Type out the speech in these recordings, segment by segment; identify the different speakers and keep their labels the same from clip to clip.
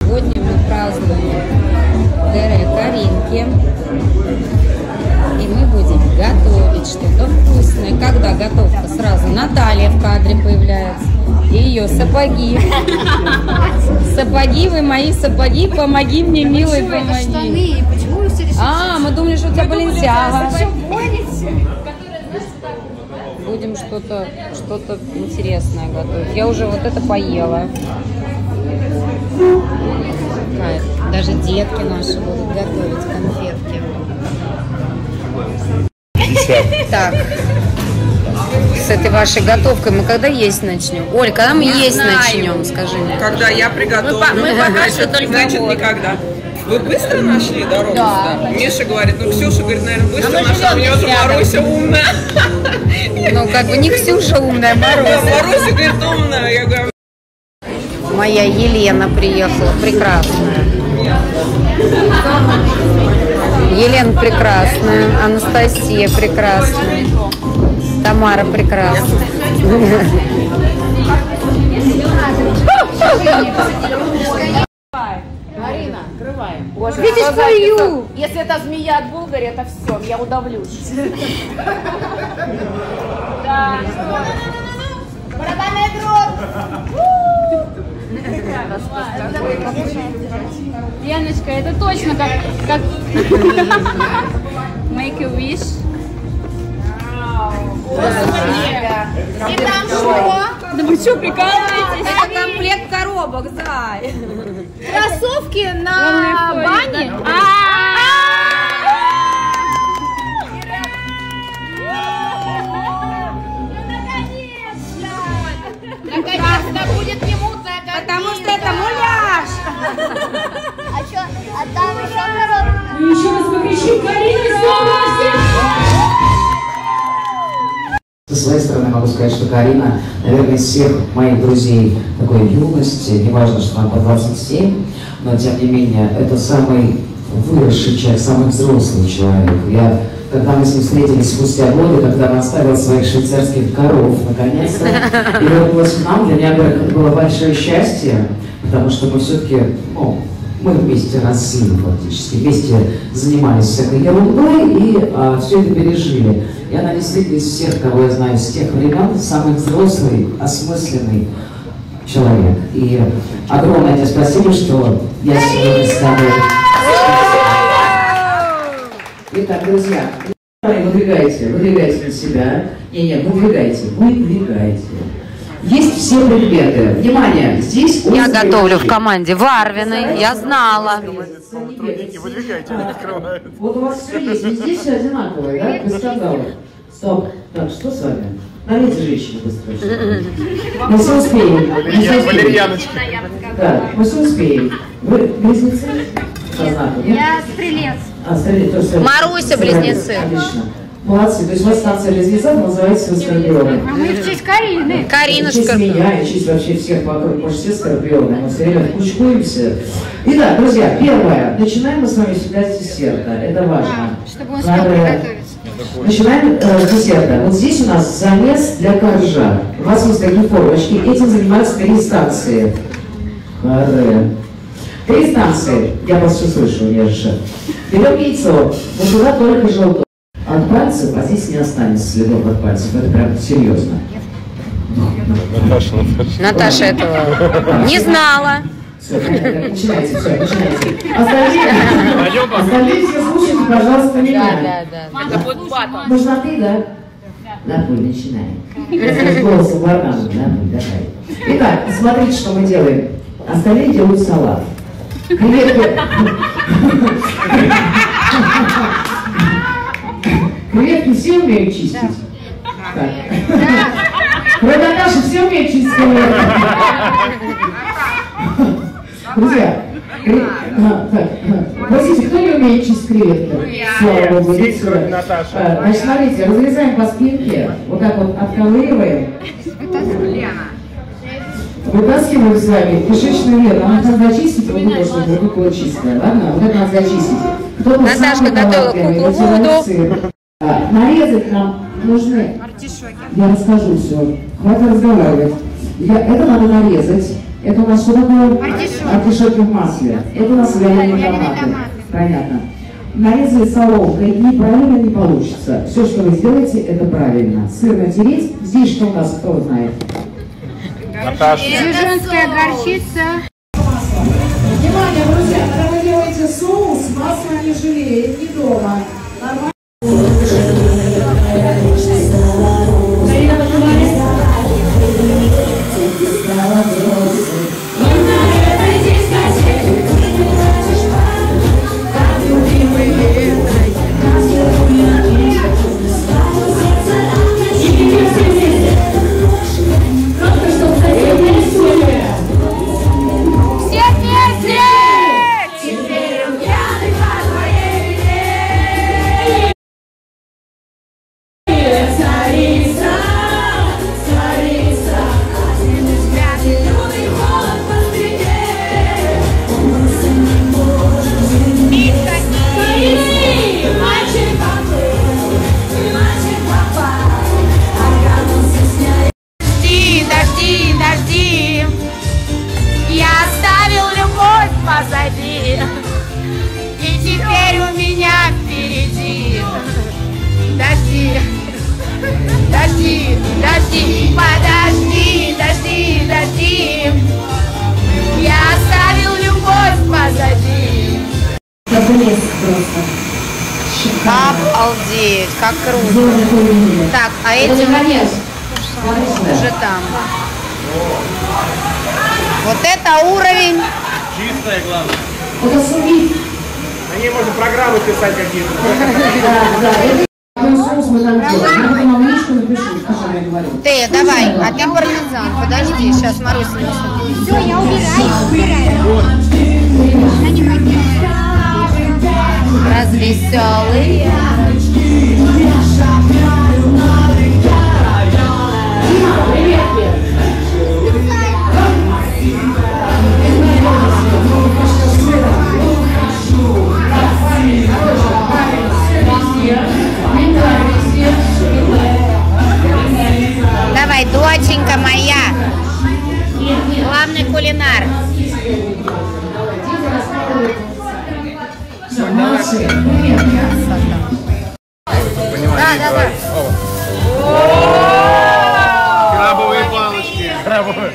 Speaker 1: Сегодня мы празднуем ДР Каринки. И мы будем готовить что-то вкусное. Когда готовка, сразу Наталья в кадре появляется. И ее сапоги. Сапоги, вы мои сапоги, помоги мне, милый, помоги.
Speaker 2: Штаны. Почему вы все решили?
Speaker 1: Мы думали, что у тебя Баленсиага.
Speaker 2: Гоните?
Speaker 1: Будем что-то интересное готовить. Я уже вот это поела. Даже детки наши будут готовить конфетки. Так, с этой вашей готовкой мы когда есть начнем? Оль, когда мы есть начнем, скажи мне.
Speaker 3: Когда я приготовлю.
Speaker 1: Мы пока что только
Speaker 3: значит, никогда. Вы быстро нашли дорогу сюда? Миша говорит, Ксюша говорит, наверное, быстро нашла, у нее же Маруся умная.
Speaker 1: Ну, как бы не Ксюша умная, Маруся.
Speaker 3: Маруся, говорит, умная. Я говорю...
Speaker 1: Моя Елена приехала, прекрасная. Елена прекрасная, Анастасия прекрасная, Тамара прекрасная.
Speaker 2: Марина, открывай.
Speaker 1: Видишь твою?
Speaker 2: Если это змея от Булгари, это все, я удавлюсь. Да. Барабанная дробь.
Speaker 4: Леночка, это точно как make a wish.
Speaker 2: И там что?
Speaker 4: Да вы что, прикалываетесь?
Speaker 1: Это комплект коробок, зай.
Speaker 2: Кроссовки на бане? Наконец-то будет не мутная картинка.
Speaker 1: Потому что это муляж.
Speaker 2: А там еще коробка.
Speaker 4: Ну еще раз покричи, Карина,
Speaker 5: Со своей стороны могу сказать, что Карина, наверное, из всех моих друзей такой юности, неважно, что нам по 27, но тем не менее, это самый выросший человек, самый взрослый человек. Когда мы с ним встретились спустя годы, когда он оставил своих швейцарских коров, наконец-то, и вернулась к нам, для меня это было большое счастье, потому что мы все-таки, мы вместе росли фактически, вместе занимались всякой ерундой и все это пережили. И она действительно из всех, кого я знаю с тех времен, самый взрослый, осмысленный человек. И огромное тебе спасибо, что я сегодня с тобой. Итак, друзья, выдвигайте на себя. Выдвигайте. Есть все предметы. Внимание, здесь...
Speaker 1: Я готовлю в команде Варвиной, я знала.
Speaker 6: Выдвигайте, они открывают.
Speaker 5: Вот у вас все есть, везде все одинаковое, да? Без скандалов. Стоп. Так, что с вами? Налейте женщину быстро. Мы все успеем.
Speaker 6: Валерьяночка.
Speaker 5: Да, мы все успеем. Вы близнецы?
Speaker 4: Я стрелец.
Speaker 5: Стрелец тоже.
Speaker 1: Маруся близнецы.
Speaker 5: Отлично. Молодцы. То есть у вас станция близнецов называется скорпионы.
Speaker 4: А мы в честь Карины.
Speaker 1: Каринушка.
Speaker 5: В честь меня, и в честь вообще всех вокруг, потому что все скорпионы. Мы все время кучкуемся. Итак, друзья, первое. Начинаем мы с вами всегда с десерта. Это важно.
Speaker 4: Чтобы он успел приготовиться.
Speaker 5: Начинаем с десерта. Вот здесь у нас замес для коржа. У вас есть такие формочки. Этим занимаются 3 станции. Каре. 3 станции. Я вас все слышу, у меня же шеф. Берем яйцо. Вот туда только желток. От пальцев, а здесь не останется следов от пальцев. Это прям серьезно.
Speaker 1: Наташа этого не знала.
Speaker 5: Все, начинайте. Остальные все слушайте, пожалуйста, меня.
Speaker 1: Да.
Speaker 3: Это будет батон.
Speaker 5: Нужна ты, да? Напуль, начинаем. С голосом барнану, Напуль, давай. Итак, смотрите, что мы делаем. Остальные делают салат. Креветки все умеют чистить? Так. Кроме Наташи все умеют чистить креветки? Друзья, простите, кто не умеет чистить креветки? Слава Богу, идите сюда. Значит, смотрите, разрезаем по спинке, вот так вот отковыриваем. Вытаскиваем с вами кишечную вену. Надо зачистить, вот это, чтобы рука была чистая, ладно? Вот это надо зачистить.
Speaker 1: Наташка готовила куклу Вуду.
Speaker 5: Нарезать нам нужны. Я расскажу все. Хватит разговаривать. Это надо нарезать. Это у нас что такое? Артишоки в масле. Это у нас вяленые томаты. Понятно. Нарезали соломкой, неправильно не получится. Все, что вы сделаете, это правильно. Сыр натереть. Здесь что у нас, кто знает?
Speaker 4: Дижонская горчица.
Speaker 5: Внимание, друзья, когда вы делаете соус, масло не жалеет, не дома.
Speaker 2: позади, и теперь у меня впереди. Дожди, дожди, дожди, подожди, дожди, дожди. Я оставил любовь позади.
Speaker 5: Это блеск просто.
Speaker 1: Обалдеть, как круто. Так, а эти уже там. Вот это уровень.
Speaker 6: Чистая, главное.
Speaker 5: Это сувид.
Speaker 6: На ней можно программы писать какие-то.
Speaker 5: Да. Какой соус мы там делаем? Я потом вам личку напишу, что я говорю.
Speaker 1: Ты, давай, а ты пармезан. Подожди, сейчас Маруся несет.
Speaker 4: Все, я убираю.
Speaker 1: Развеселые. Давай, доченька моя, главный кулинар. Да.
Speaker 6: Крабовые палочки. Крабовые.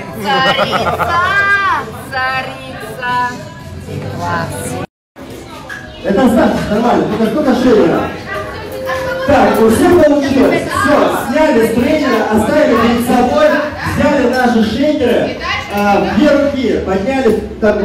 Speaker 1: Царица. Класс.
Speaker 7: Это оставьте, нормально, только кто-то шею. Так, у всех получилось. Все, сняли с тренера, оставили перед собой, взяли наши шейкеры, две руки подняли, так,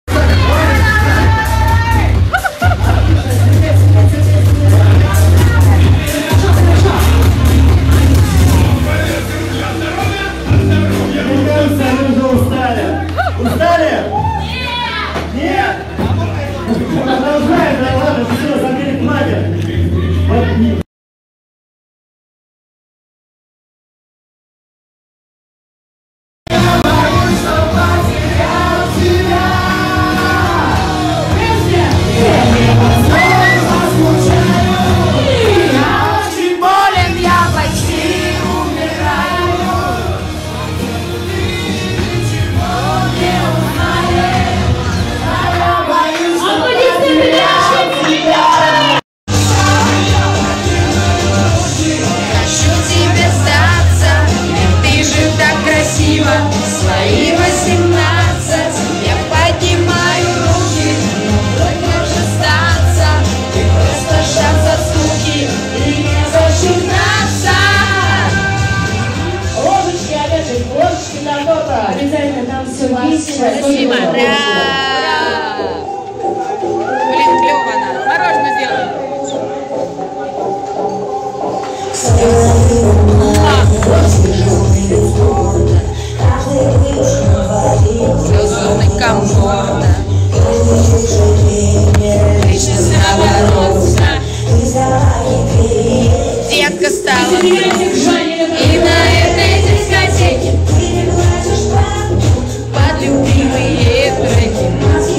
Speaker 7: Устали? Нет? Продолжаем, да ладно, все, забери пламя.
Speaker 2: Свои 18, я поднимаю руки, вдруг можешь сдаться, ты просто шанс от скуки и не зажигнаться.
Speaker 7: Ложечки, опять же, ложечки на то-то. Обязательно там все весело.
Speaker 1: Спасибо. Блин, клево она. Мороженое сделала. Зоны комфорта. Личность наоборот. Детка стала. И на этой дискотеке под любимые треки.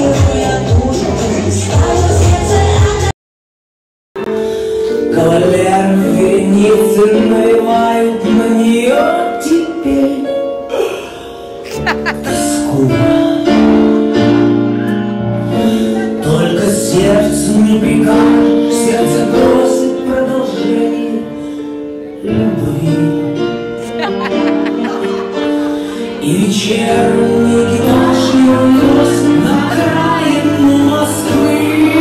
Speaker 8: Кавалер вереницы навевают на нее теперь. Скука. не прикажешь, сердце просит продолжение любви. И вечерний экипаж его носит на окраину Москвы.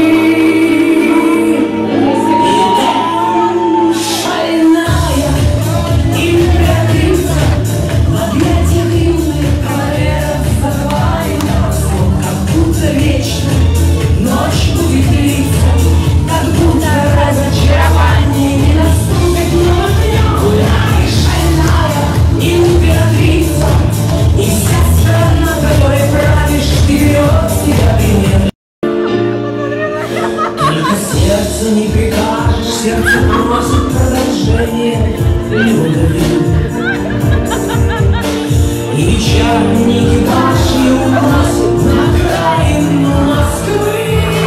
Speaker 8: И там шальная императрица в объятиях юных кавалеров закрывает сон, как будто вечно ночь будет длиться, как будто разочарование не наступит, но гуляй, шальная императрица. И вся страна, которой правишь, ты берет себя пример. Только сердце не прикажешь, сердце просит продолжение любви. И вечерний экипаж его уносит на окраину Москвы.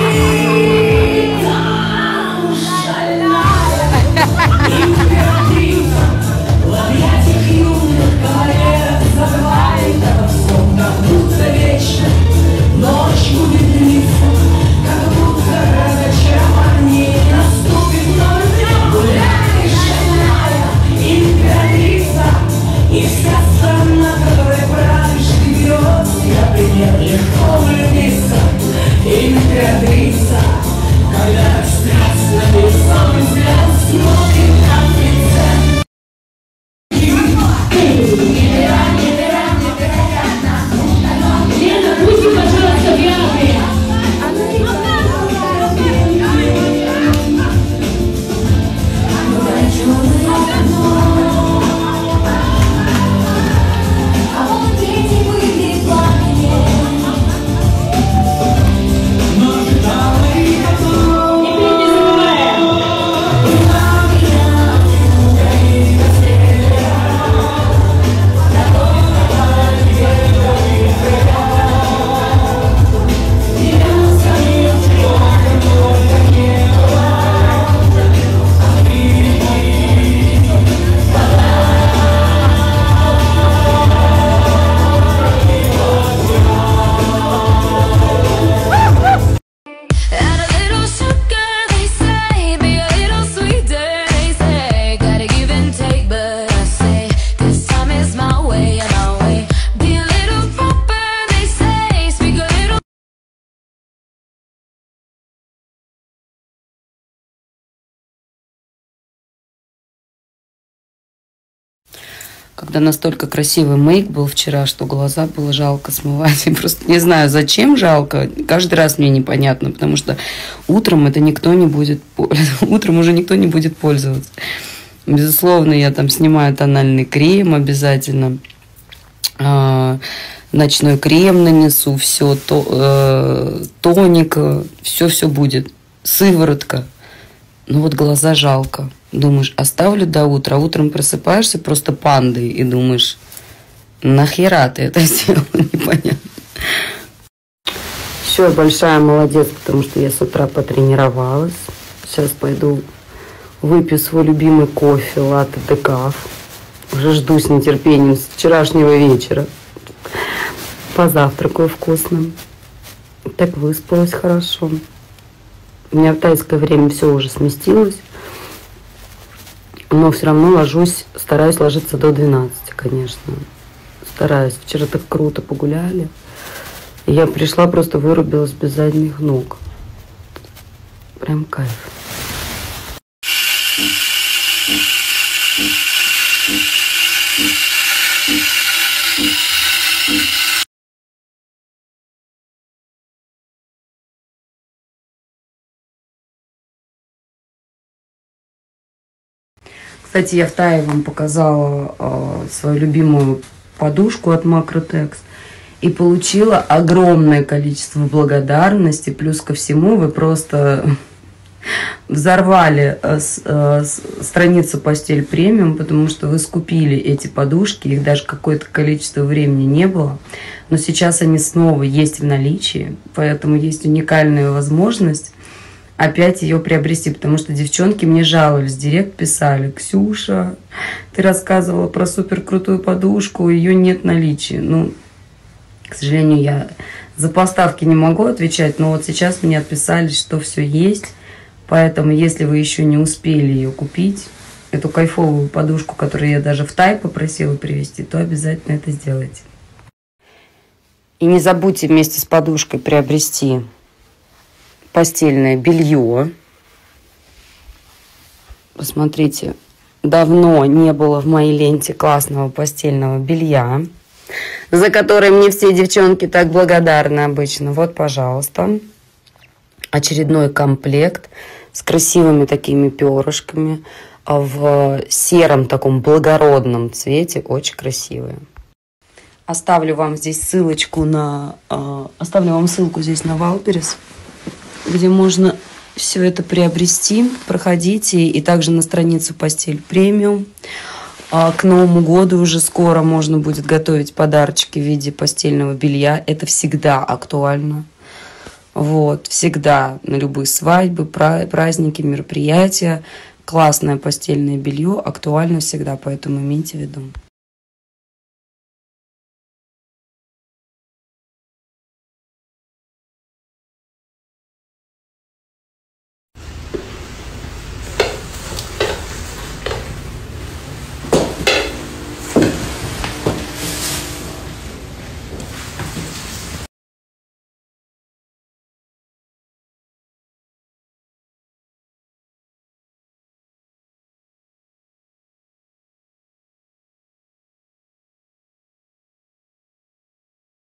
Speaker 8: Там шальная императрица в объятиях юных кавалеров забывает обо всем, как будто вечно ночь будет длиться, как будто разочарование не наступит, но гуляй, шальная императрица. И вся страна, которой правишь, ты берет себя пример. Легко влюбиться, императрица, когда страстно перед самым взгляд смотрит на лице. Лена, пусти, пожалуйста, Виагры.
Speaker 1: Когда настолько красивый мейк был вчера, что глаза было жалко смывать. Я просто не знаю, зачем жалко. Каждый раз мне непонятно, потому что утром это никто не будет пользоваться. Утром уже никто не будет пользоваться. Безусловно, я там снимаю тональный крем обязательно. Ночной крем нанесу, все, тоник, все будет. Сыворотка. Ну вот глаза жалко. Думаешь, оставлю до утра. Утром просыпаешься просто пандой и думаешь, нахера ты это сделала, непонятно. Все, большая молодец, потому что я с утра потренировалась. Сейчас пойду выпью свой любимый кофе, латте декаф. Уже жду с нетерпением с вчерашнего вечера. Позавтракаю вкусно. Так выспалась хорошо. У меня в тайское время все уже сместилось. Но все равно ложусь, стараюсь ложиться до 12, конечно. Стараюсь. Вчера так круто погуляли. И я пришла, просто вырубилась без задних ног. Прям кайф. Кстати, я в Тае вам показала свою любимую подушку от Macrotex и получила огромное количество благодарности. Плюс ко всему вы просто взорвали страницу Постель Премиум, потому что вы скупили эти подушки, их даже какое-то количество времени не было. Но сейчас они снова есть в наличии, поэтому есть уникальная возможность опять ее приобрести, потому что девчонки мне жаловались, в директ писали: Ксюша, ты рассказывала про супер крутую подушку, ее нет в наличии. Ну, к сожалению, я За поставки не могу отвечать, но вот сейчас мне отписали, что все есть. Поэтому, если вы еще не успели ее купить, эту кайфовую подушку, которую я даже в Тай попросила привезти, то обязательно это сделайте. И не забудьте вместе с подушкой приобрести постельное белье. Посмотрите, давно не было в моей ленте классного постельного белья, за которое мне все девчонки так благодарны обычно. Вот, пожалуйста, очередной комплект с красивыми такими перышками в сером таком благородном цвете, очень красивые. Оставлю вам здесь ссылочку на... Оставлю вам ссылку здесь на Валберес, где можно все это приобрести. Проходите. И также на страницу Постель Премиум. К Новому году уже скоро можно будет готовить подарочки в виде постельного белья. Это всегда актуально. Вот, всегда на любые свадьбы, праздники, мероприятия. Классное постельное белье актуально всегда, поэтому имейте в виду.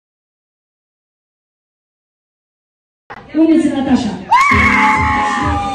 Speaker 8: Умница, Наташа.